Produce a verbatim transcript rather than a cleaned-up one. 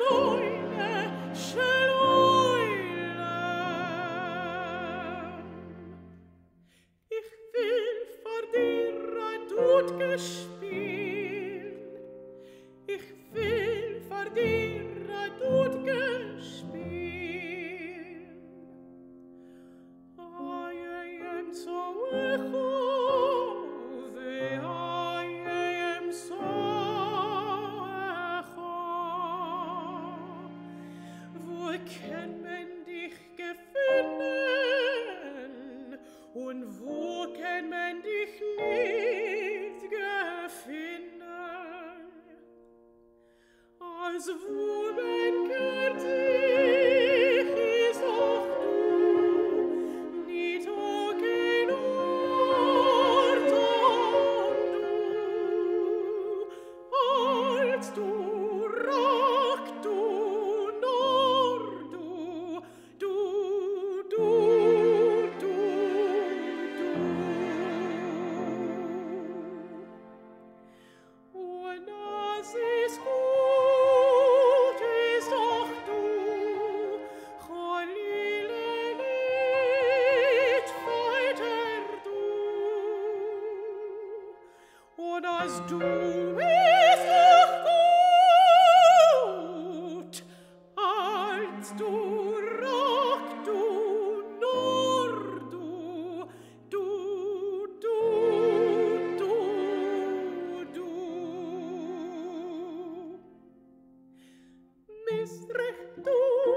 Eule, schön Eule. Ich will vor dir ein Duett gespielen. Ich will vor dir ein Duett gespielen. I am so echo, I am so echo. Wo kann man dich gefunden und wo kann man dich nicht gefunden? Als wo man kennt dich, ist auch du nicht auch kein Ort und du, als du rock du, nur du, du, du, du, du. Und das ist gut, ist auch du, Cholile nicht weiter du. Und als du ist auch gut, als du rock du, nur du, du, du, du, du. Misrecht du